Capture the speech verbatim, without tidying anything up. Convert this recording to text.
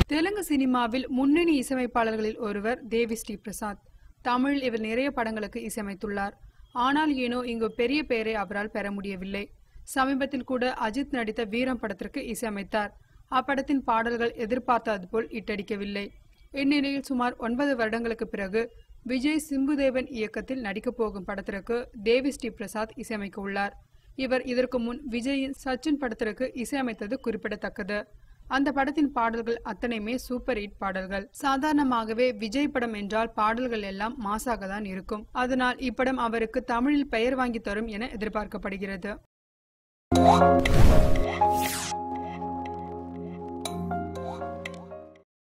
தெலுங்கு சினிமாவில் முன்னணி இசையமைப்பாளர்களில் ஒருவர் தேவி ஸ்ரீ பிரசாத். தமிழில் இவர் நிறைய படங்களுக்கு இசையமைத்துள்ளார். ஆனால் ஏனோ இங்கு பெரிய பெயரை அவரால் பெற முடியவில்லை. சமீபத்தில் கூட அஜித் நடித்த வீரம் படத்திற்கு இசையமைத்தார். அப்படத்தின் பாடல்கள் எதிர்பார்த்தது போல் இட்டடிக்கவில்லை. இந்நிலையில் சுமார் ஒன்பது வருடங்களுக்கு பிறகு விஜய் சிம்புதேவன் இயக்கத்தில் நடிக்கப் போகும் படத்திற்கு தேவி ஸ்ரீ பிரசாத் இசையமைக்க உள்ளார். இவர் இதற்கு முன் விஜயின் சச்சின் படத்திற்கு இசையமைத்தது குறிப்பிடத்தக்கது. அந்த படத்தின் பாடல்கள் அத்தனையுமே சூப்பர் ஹிட் பாடல்கள். சாதாரணமாகவே விஜய் படம் என்றால் பாடல்கள் எல்லாம் மாசாக தான் இருக்கும். அதனால் இப்படம் அவருக்கு தமிழில் பெயர் வாங்கி தரும் என எதிர்பார்க்கப்படுகிறது.